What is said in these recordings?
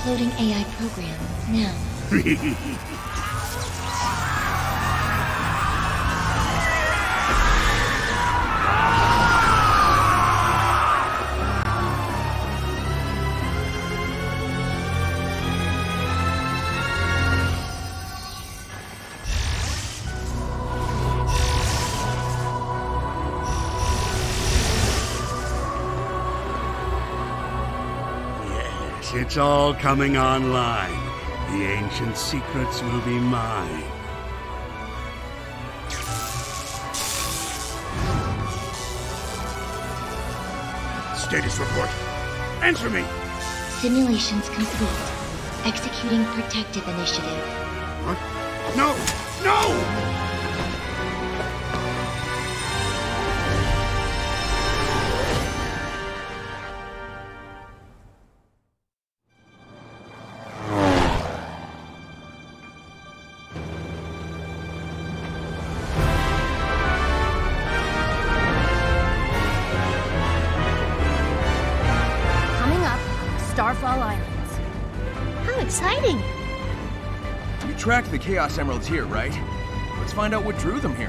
Loading AI program, now. It's all coming online. The ancient secrets will be mine. Status report. Answer me! Simulations complete. Executing protective initiative. What? No! No! Starfall Islands. How exciting! You tracked the Chaos Emeralds here, right? Let's find out what drew them here.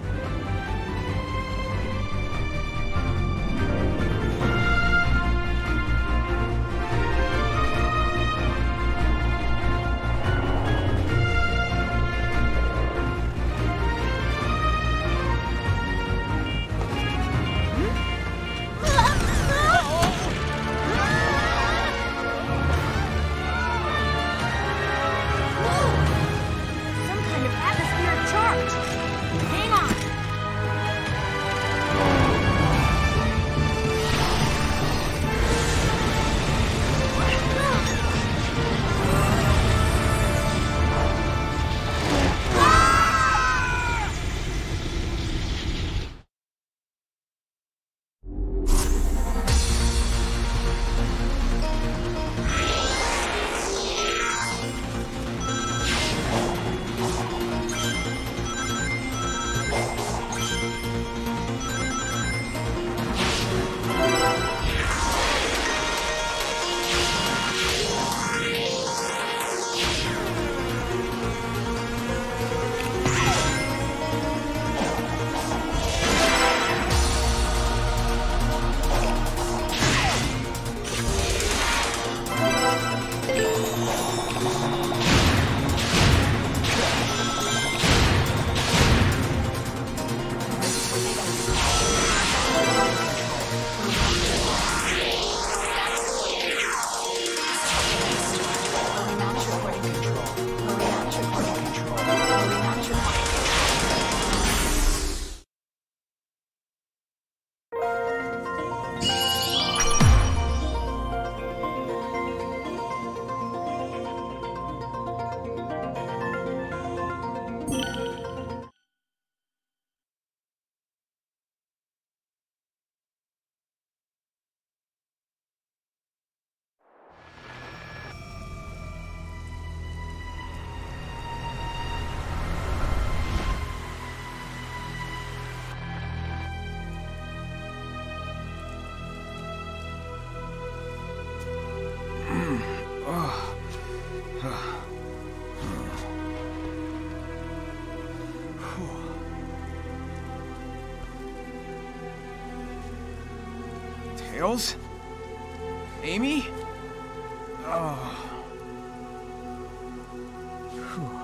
Tails? Amy? Oh. Whew.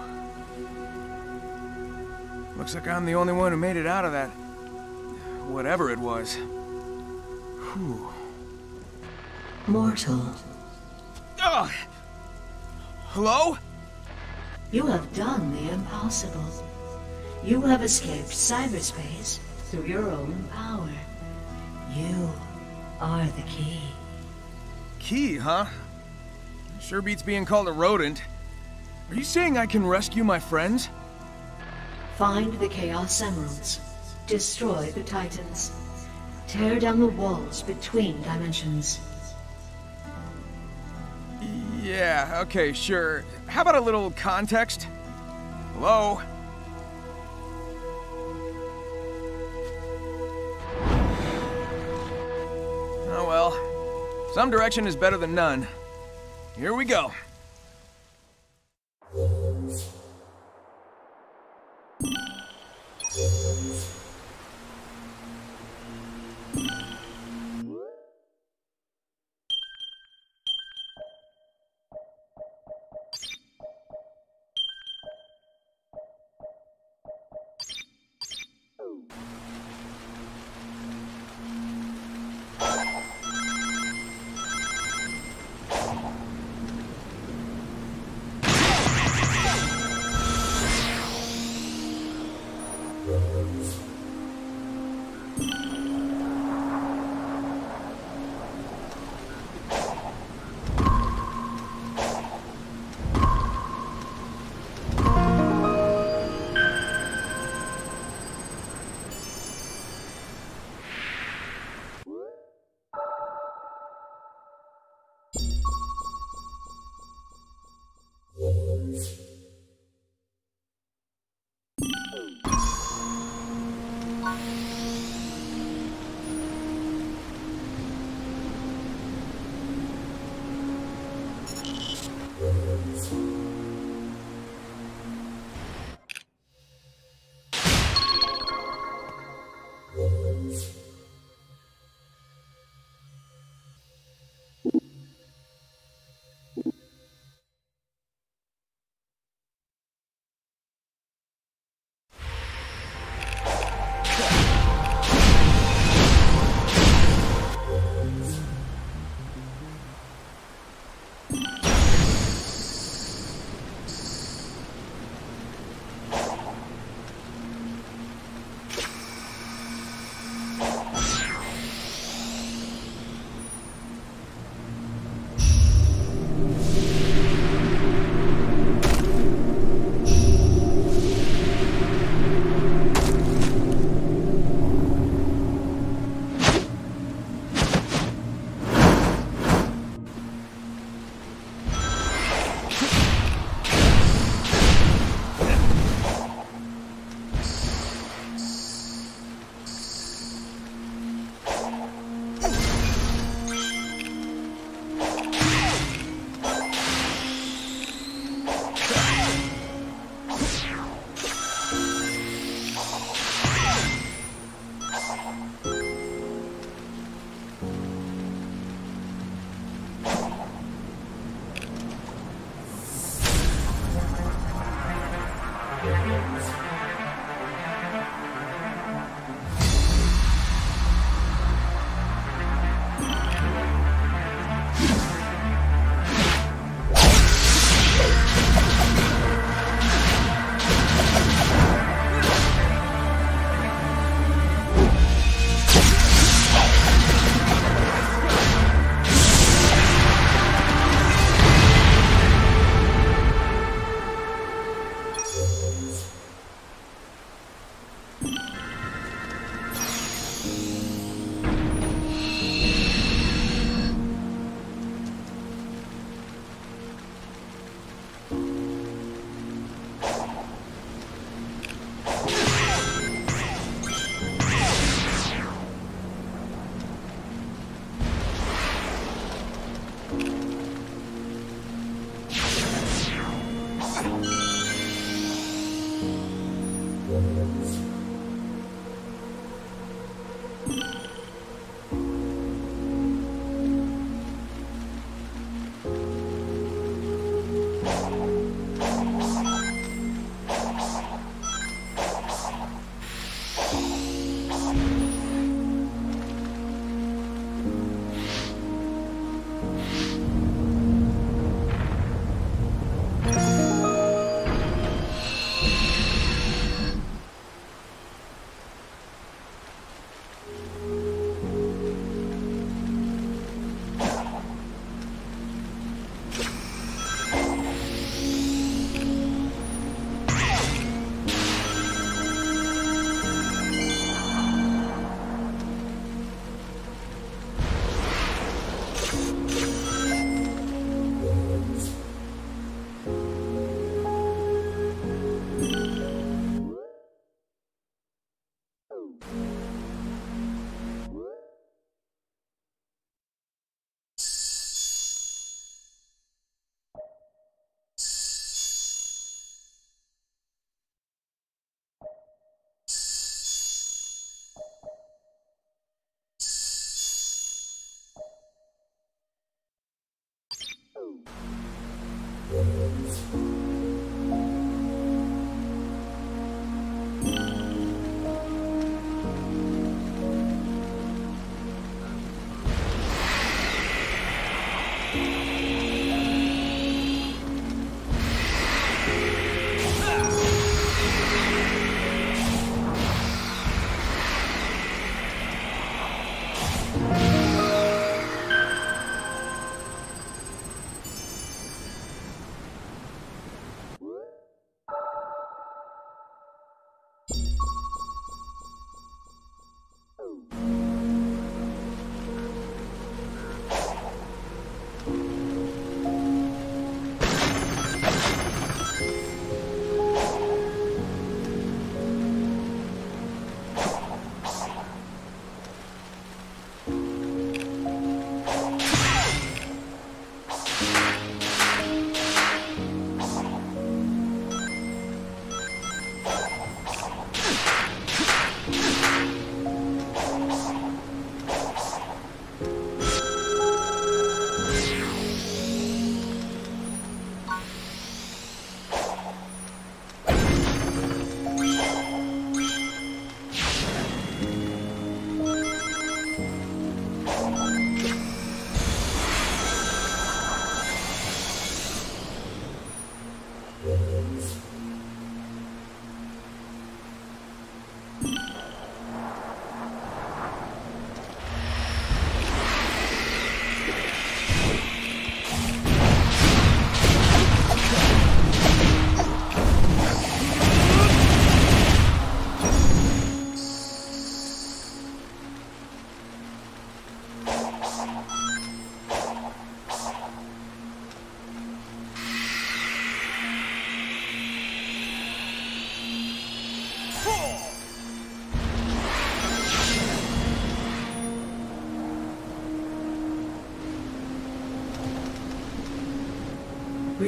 Looks like I'm the only one who made it out of that. Whatever it was. Whew. Mortal. Ugh. Hello? You have done the impossible. You have escaped cyberspace through your own power. You are the key. Key, huh? Sure beats being called a rodent. Are you saying I can rescue my friends? Find the Chaos Emeralds. Destroy the Titans. Tear down the walls between dimensions. Yeah, okay, sure. How about a little context? Hello? Oh well. Some direction is better than none. here we go.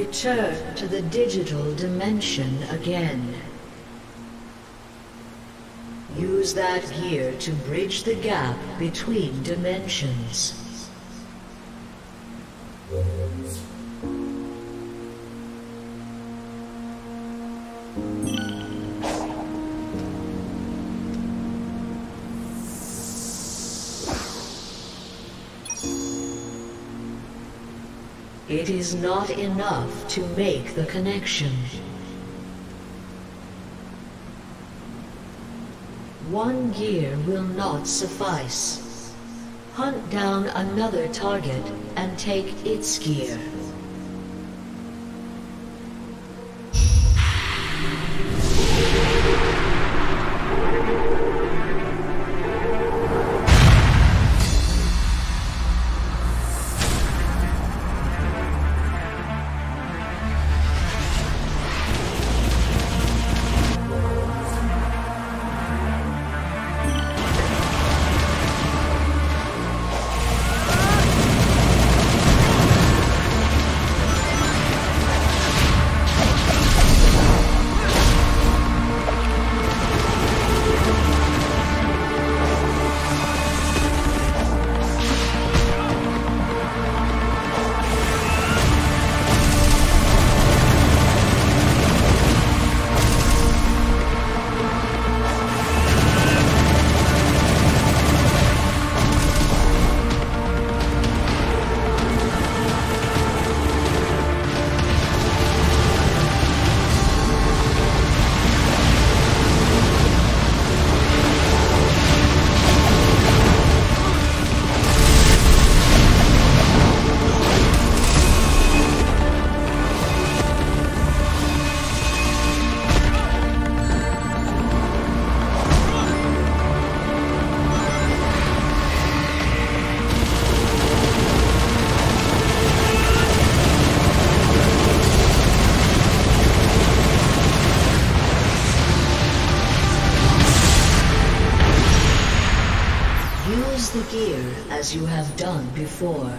Return to the digital dimension again. Use that gear to bridge the gap between dimensions. It is not enough to make the connection. One gear will not suffice. Hunt down another target and take its gear. Use the gear as you have done before.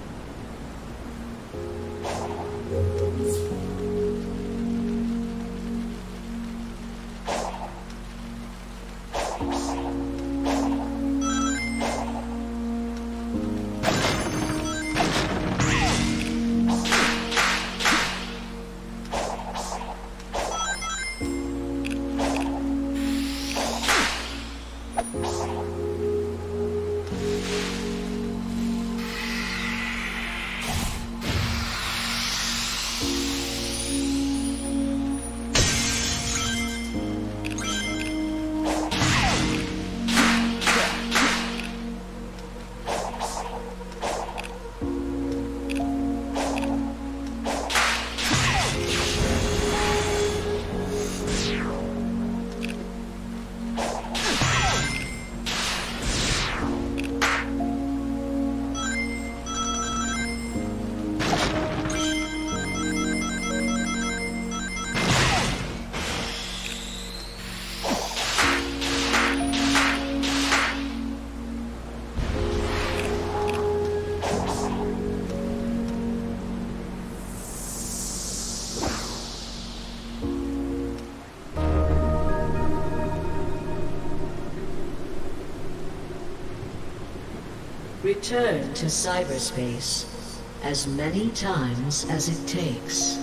Return to cyberspace as many times as it takes.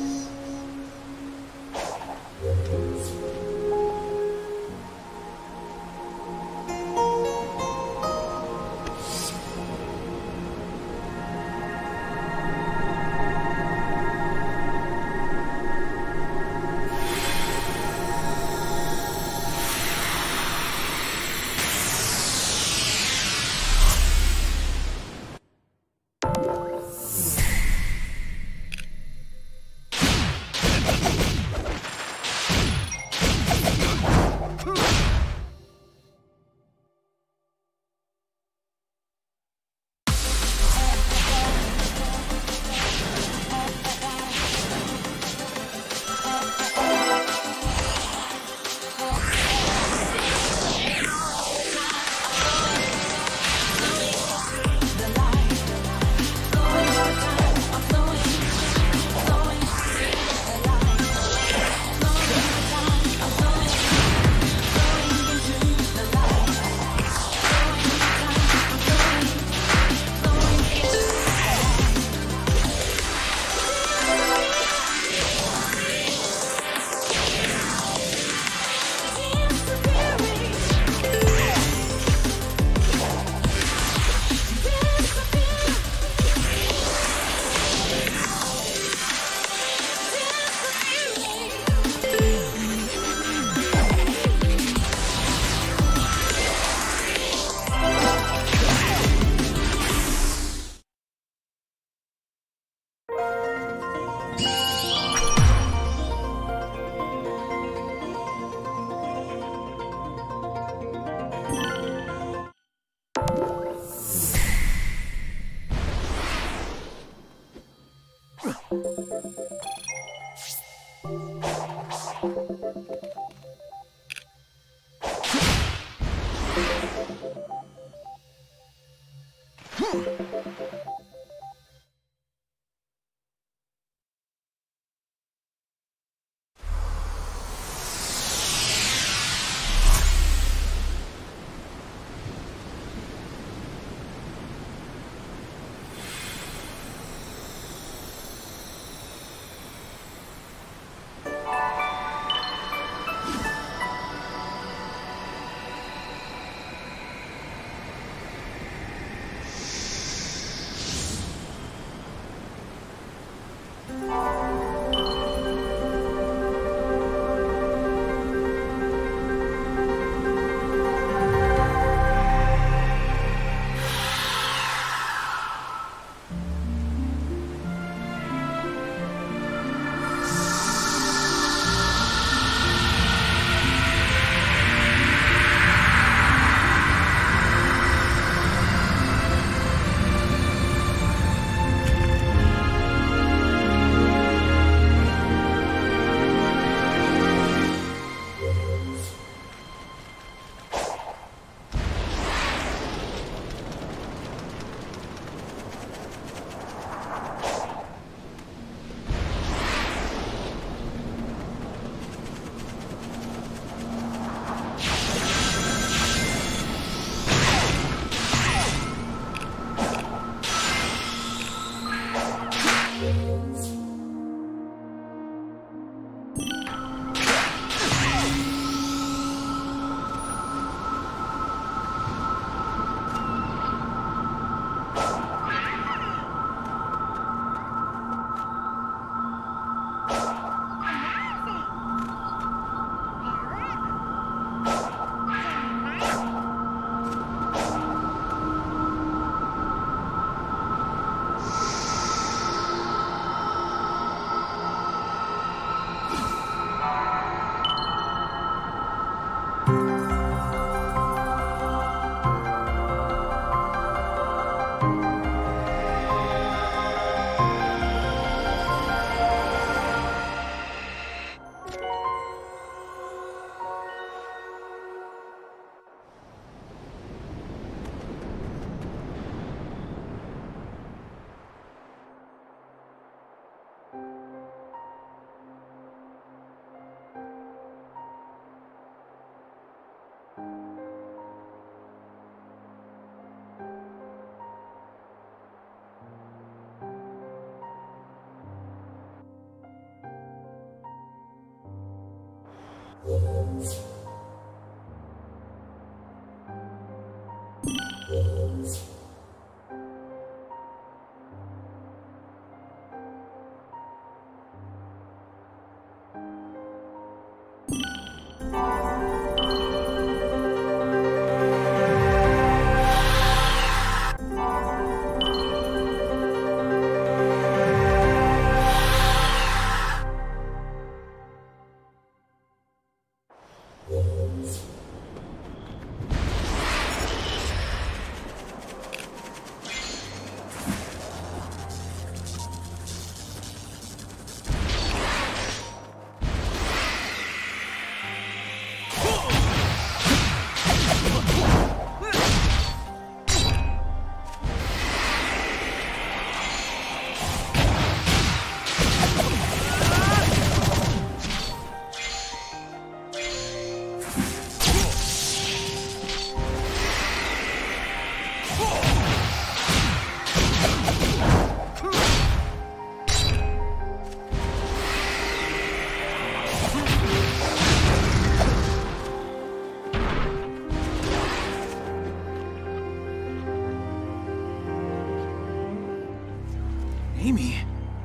Amy,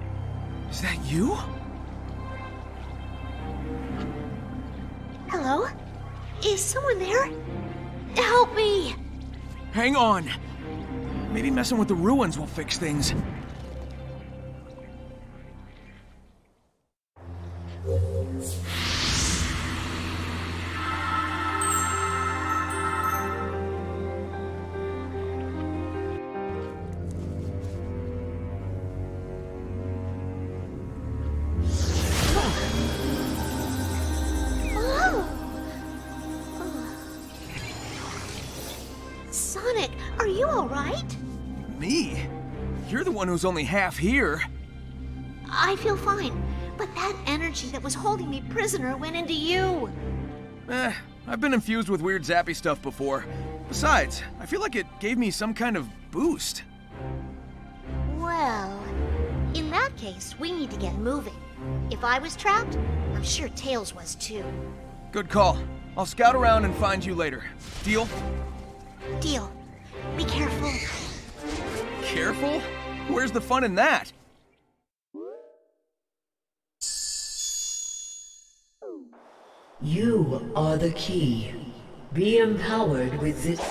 is that you? Hello? Is someone there? Help me! Hang on. Maybe messing with the ruins will fix things. Sonic, are you alright? Me? You're the one who's only half here. I feel fine, but that energy that was holding me prisoner went into you. I've been infused with weird zappy stuff before. Besides, I feel like it gave me some kind of boost. Well, in that case, we need to get moving. If I was trapped, I'm sure Tails was too. Good call. I'll scout around and find you later. Deal? Deal. Be careful. Careful? Where's the fun in that? You are the key. Be empowered with this.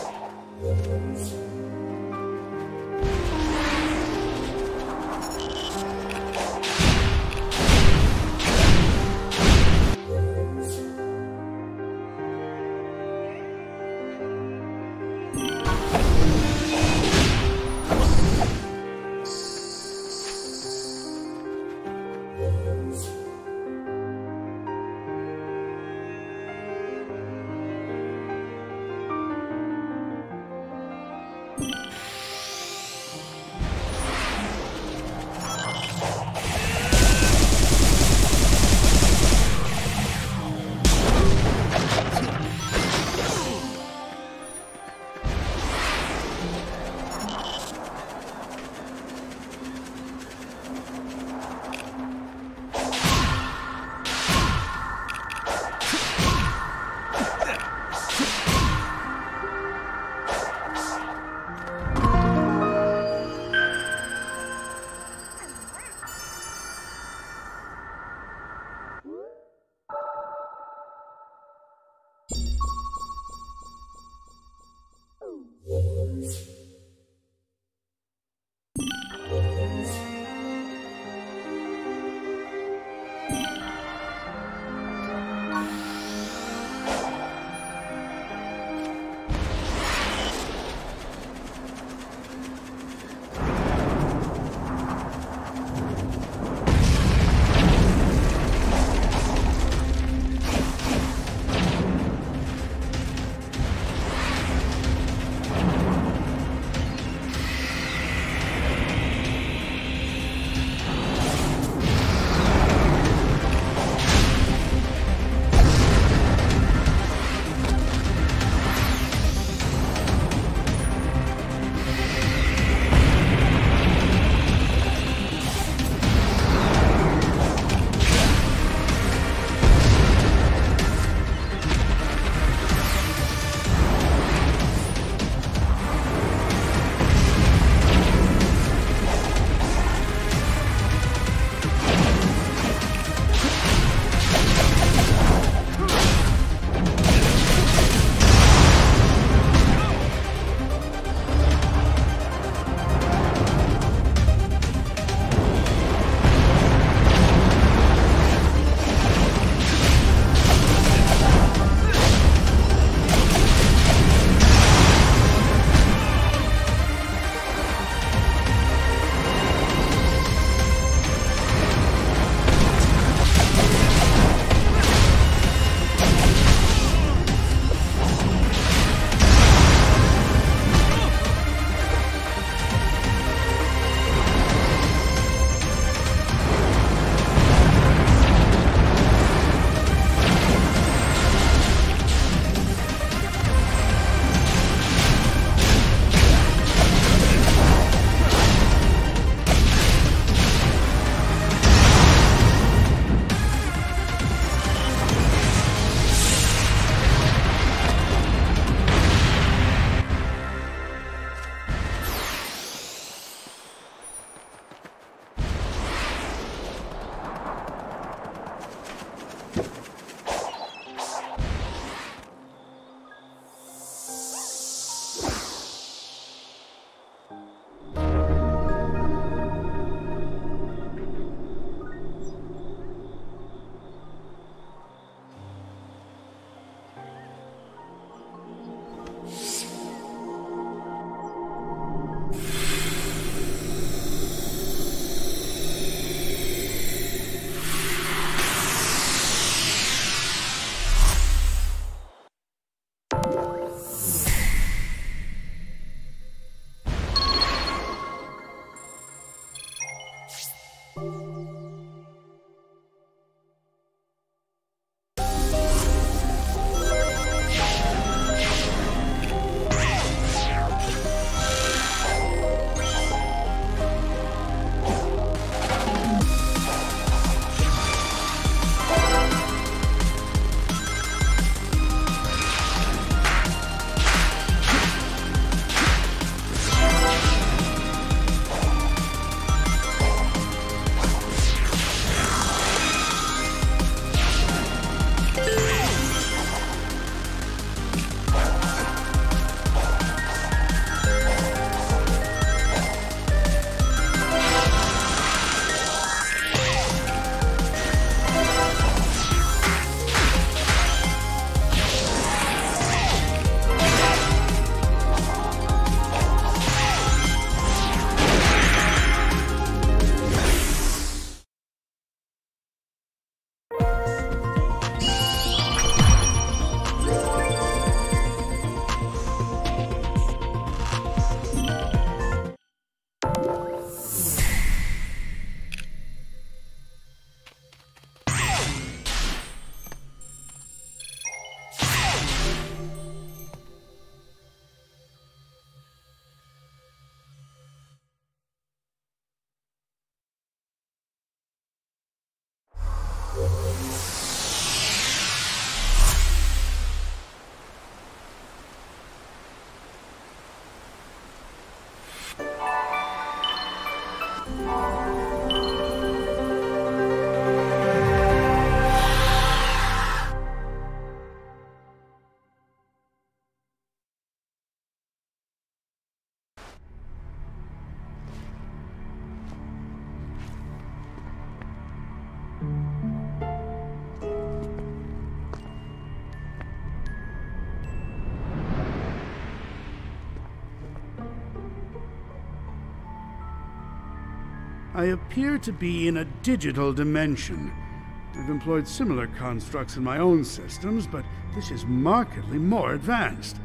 I appear to be in a digital dimension. I've employed similar constructs in my own systems, but this is markedly more advanced.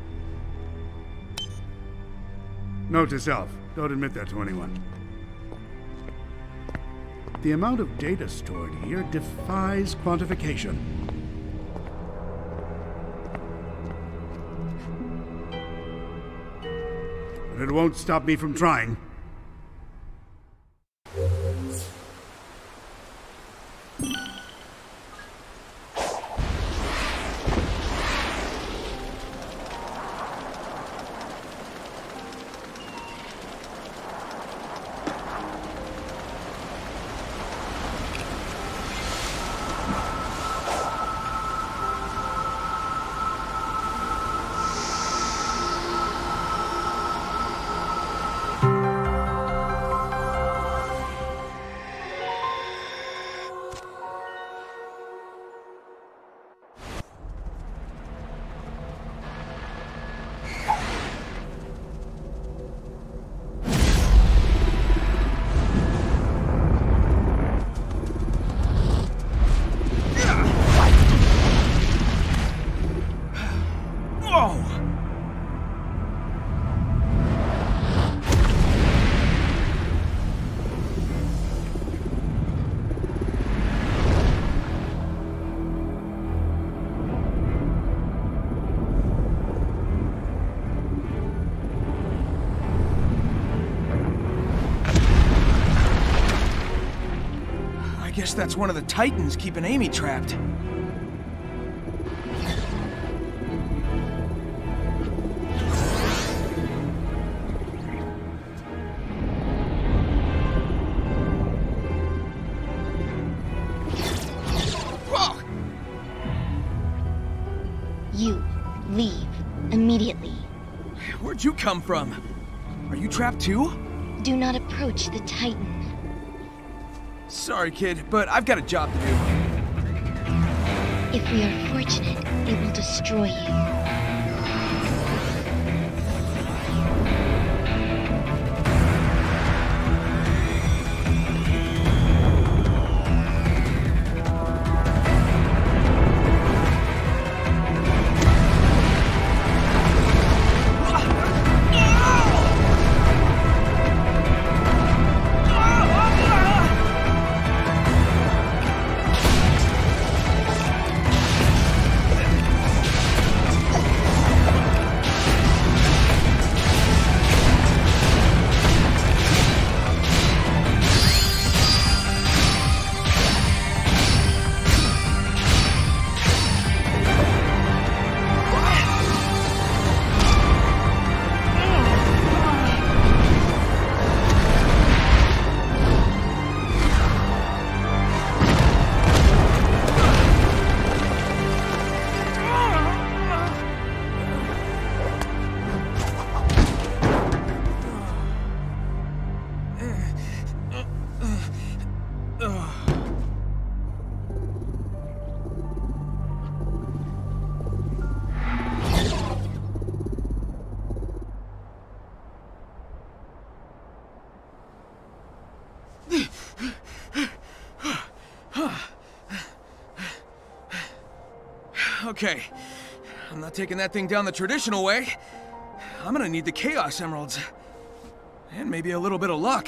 Note to self, don't admit that to anyone. The amount of data stored here defies quantification. But it won't stop me from trying. I guess that's one of the Titans keeping Amy trapped. Whoa! You leave immediately. Where'd you come from? Are you trapped too? Do not approach the Titan. Sorry, kid, but I've got a job to do. If we are fortunate, it will destroy you. Okay, I'm not taking that thing down the traditional way. I'm gonna need the Chaos Emeralds. And maybe a little bit of luck.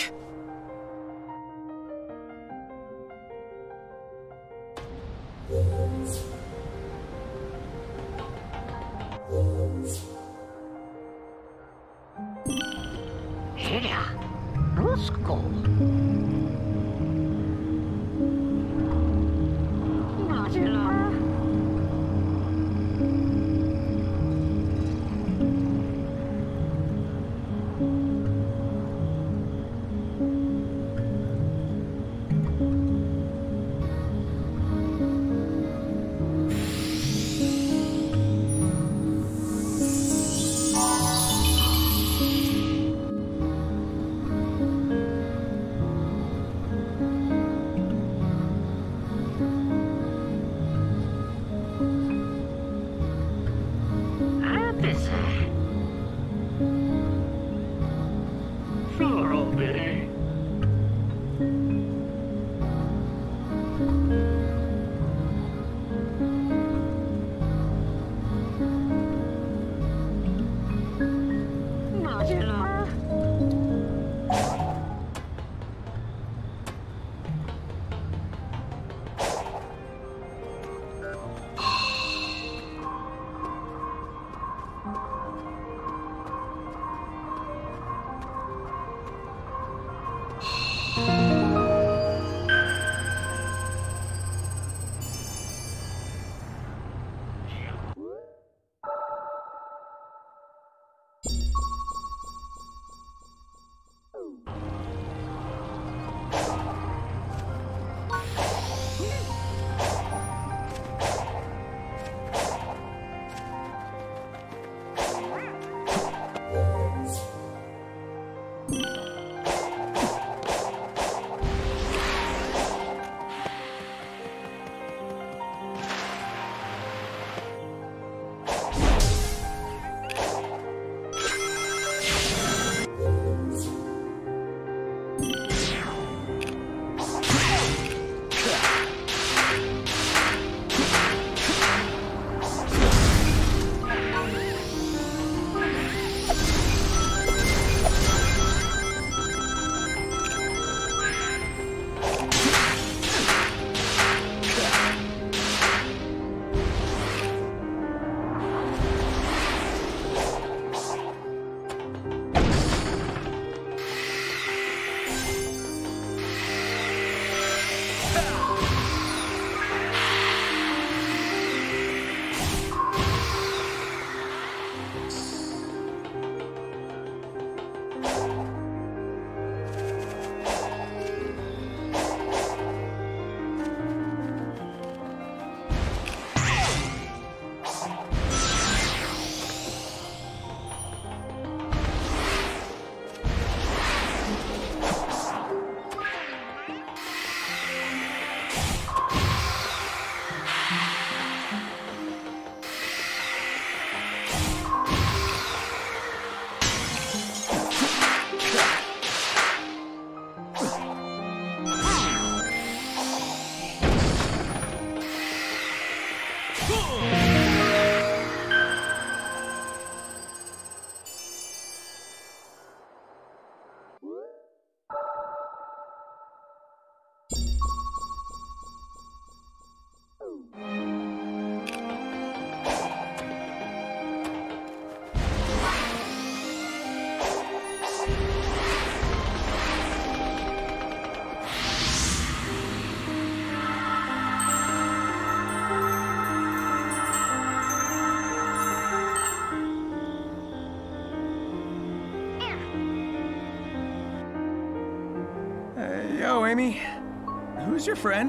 So, Amy, who's your friend?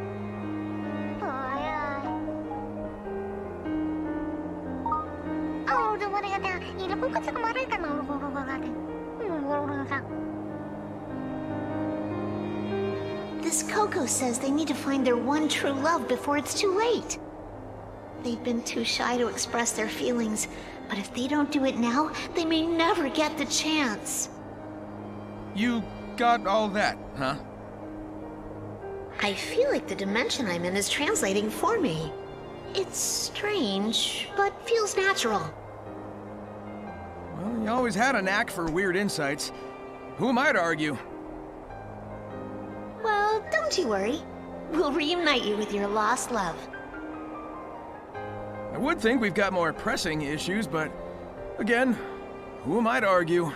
This Coco says they need to find their one true love before it's too late. They've been too shy to express their feelings, but if they don't do it now, they may never get the chance. You got all that, huh? I feel like the dimension I'm in is translating for me. It's strange, but feels natural. Well, you always had a knack for weird insights. Who am I to argue? Well, don't you worry. We'll reunite you with your lost love. I would think we've got more pressing issues, but again, who am I to argue?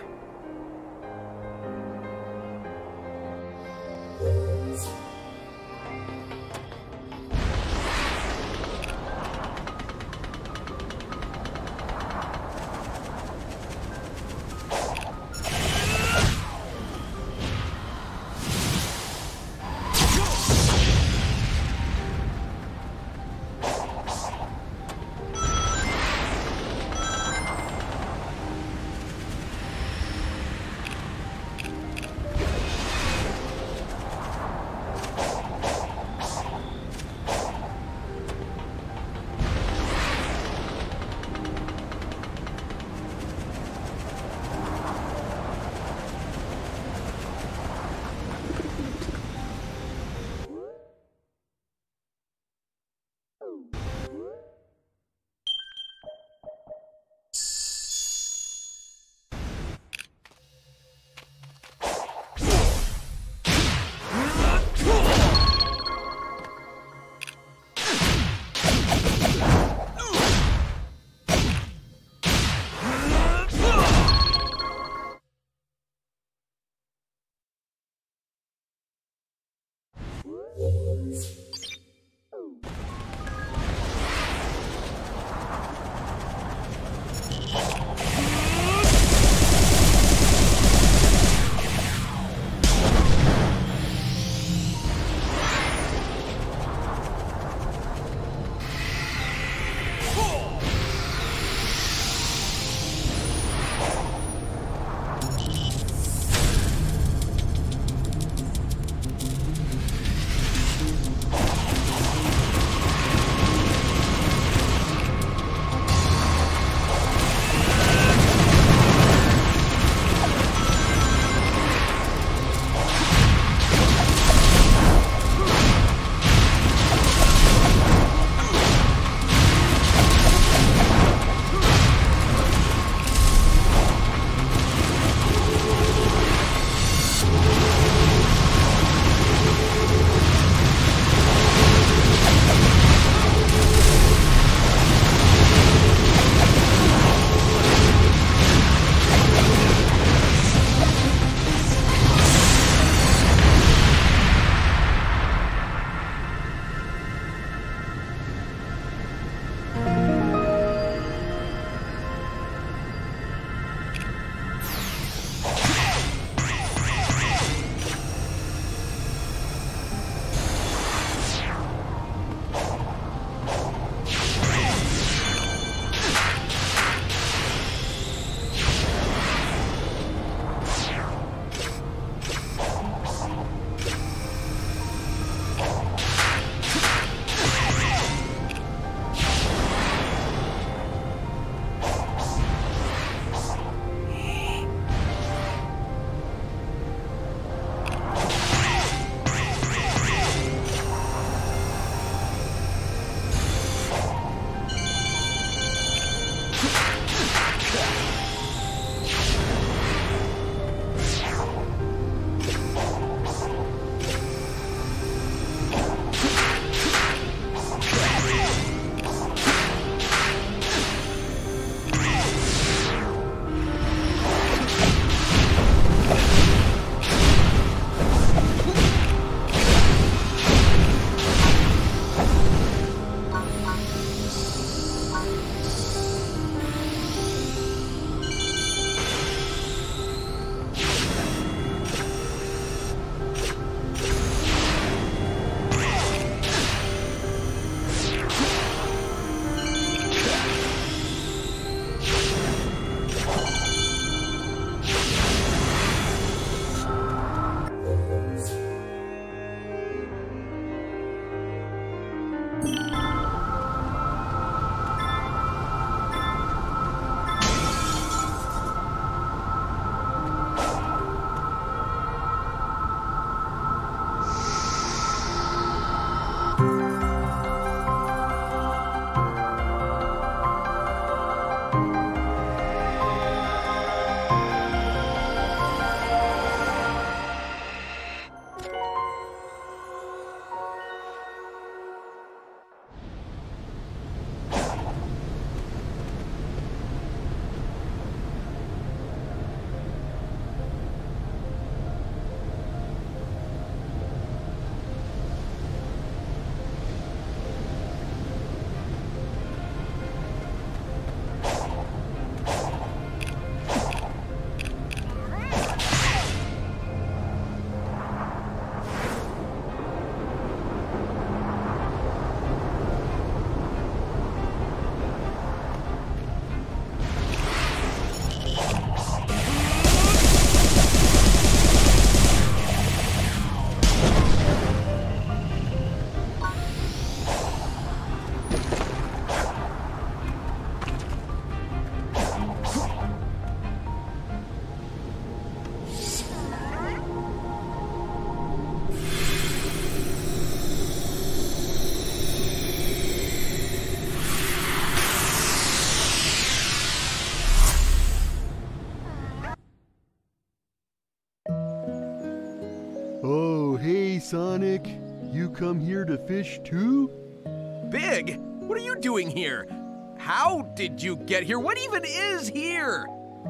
Sonic. You come here to fish too? Big? What are you doing here? How did you get here? What even is here?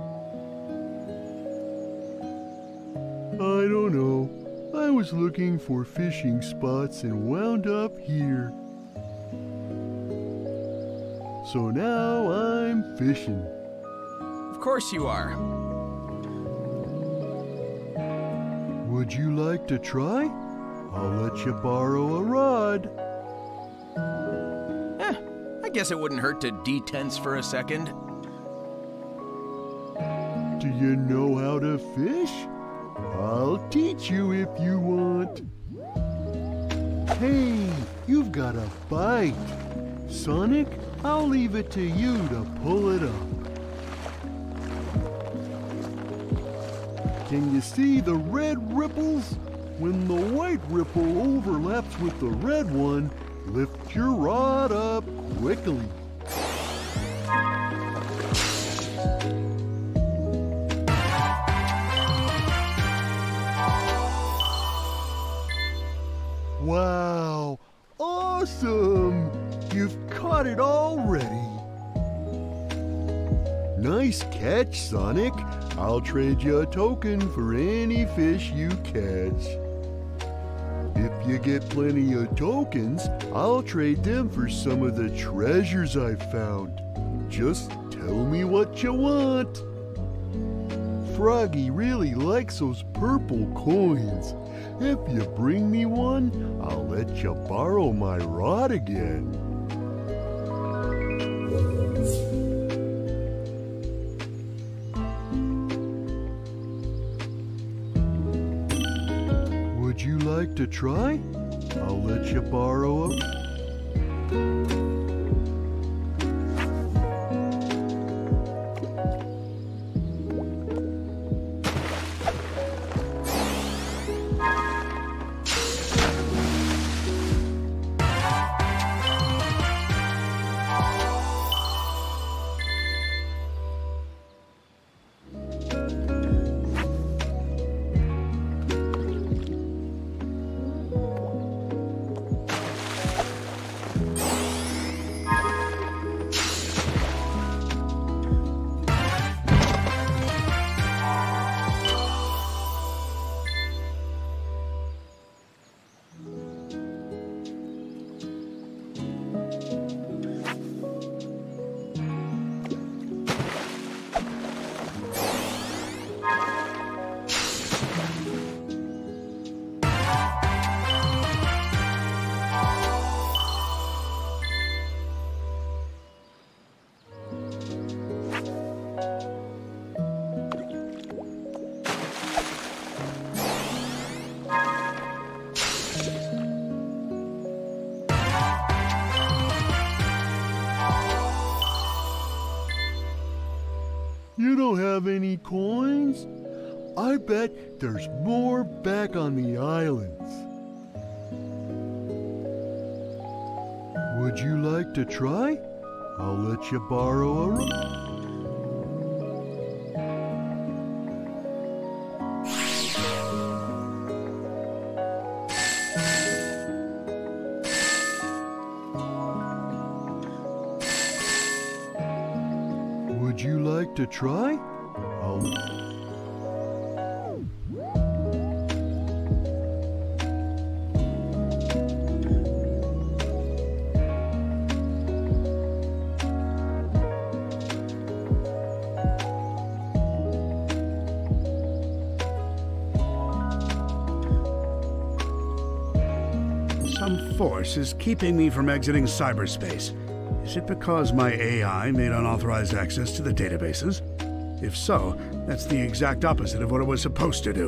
I don't know. I was looking for fishing spots and wound up here. So now I'm fishing. Of course you are. Would you like to try? I'll let you borrow a rod. I guess it wouldn't hurt to detense for a second. Do you know how to fish? I'll teach you if you want. Hey, you've got a bite. Sonic, I'll leave it to you to pull it up. Can you see the red ripples? When the white ripple overlaps with the red one, lift your rod up quickly. Wow, awesome! You've caught it already. Nice catch, Sonic. I'll trade you a token for any fish you catch. If you get plenty of tokens, I'll trade them for some of the treasures I've found. Just tell me what you want. Froggy really likes those purple coins. If you bring me one, I'll let you borrow my rod again. Would you like to try? I'll let you borrow a... You don't have any coins? I bet there's more back on the islands. Would you like to try? I'll let you borrow a rod. Would you like to try? Some force is keeping me from exiting cyberspace. Is it because my AI made unauthorized access to the databases? If so, that's the exact opposite of what it was supposed to do.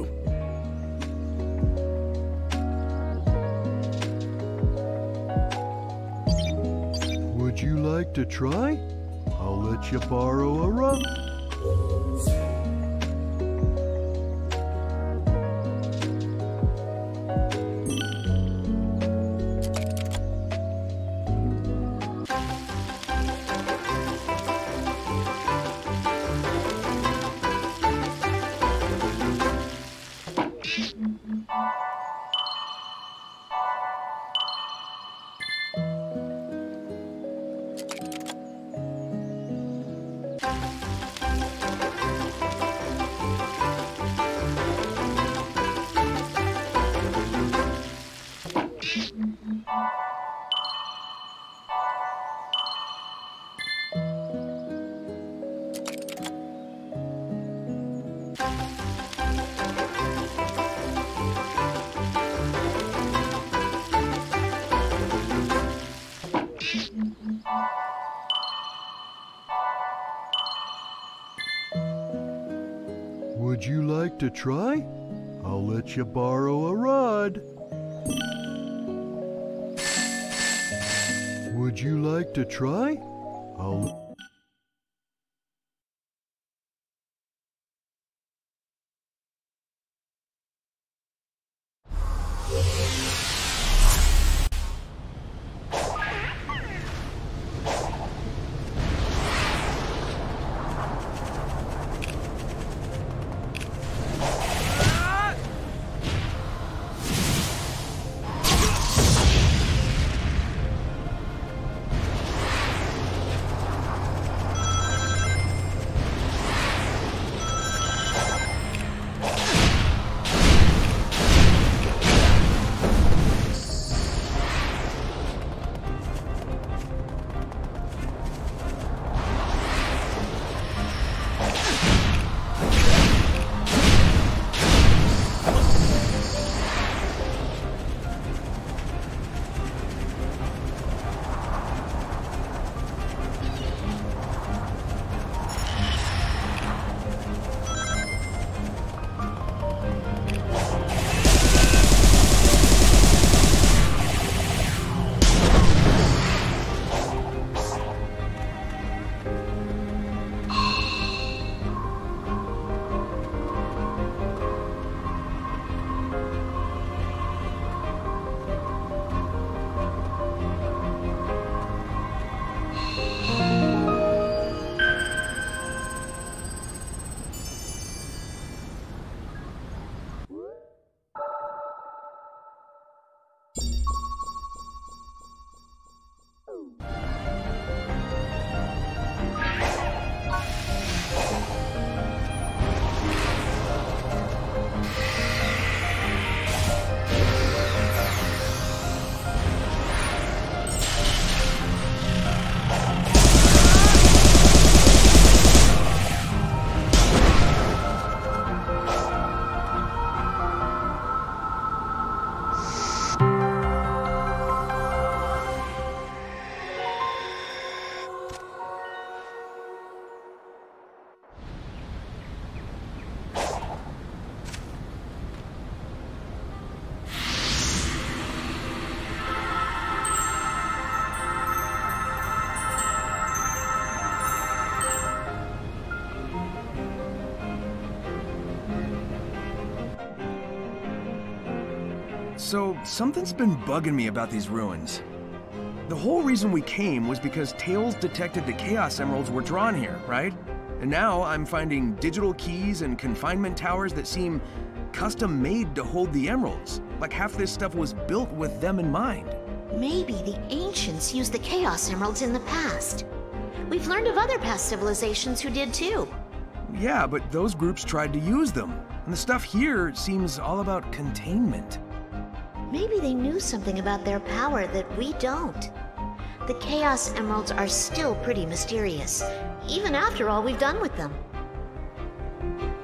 Would you like to try? I'll let you borrow a rod. Would you like to try? I'll let you borrow a rod. Would you like to try? I'll... So, something's been bugging me about these ruins. The whole reason we came was because Tails detected the Chaos Emeralds were drawn here, right? And now I'm finding digital keys and confinement towers that seem custom-made to hold the emeralds. Like half this stuff was built with them in mind. Maybe the ancients used the Chaos Emeralds in the past. We've learned of other past civilizations who did too. Yeah, but those groups tried to use them. And the stuff here seems all about containment. Maybe they knew something about their power that we don't. The Chaos Emeralds are still pretty mysterious, even after all we've done with them.